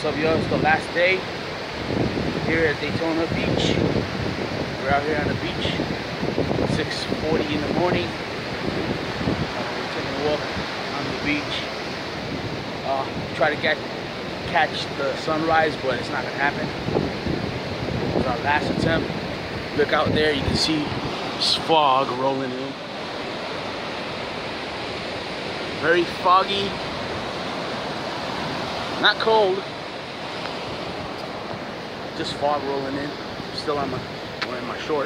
So y'all, it's the last day here at Daytona Beach. We're out here on the beach, 6:40 in the morning. We're taking a walk on the beach. Try to catch the sunrise, but it's not gonna happen. It was our last attempt. Look out there, you can see this fog rolling in. Very foggy, not cold, just fog rolling in. Still wearing my shorts.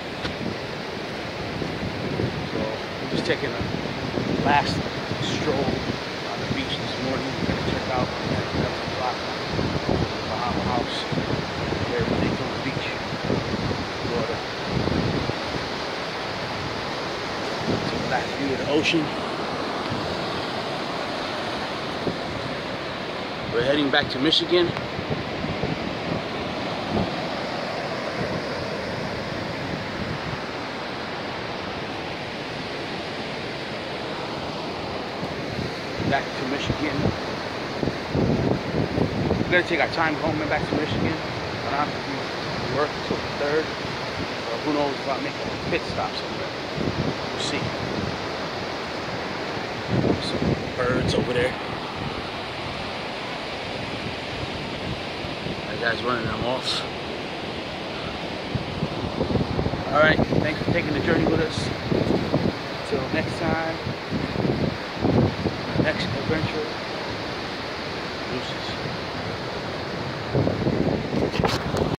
So I'm just taking a last stroll on the beach this morning. We're gonna check out the block behind my house here at Daytona Beach, Florida. Take a last view of the ocean. We're heading back to Michigan. Back to Michigan. We're gonna take our time home and back to Michigan. I don't have to do work until the 3rd. So who knows if I'll make a pit stop somewhere. We'll see. Some birds over there. Guys running them off. Alright, thanks for taking the journey with us. Until next time, next adventure. Deuces.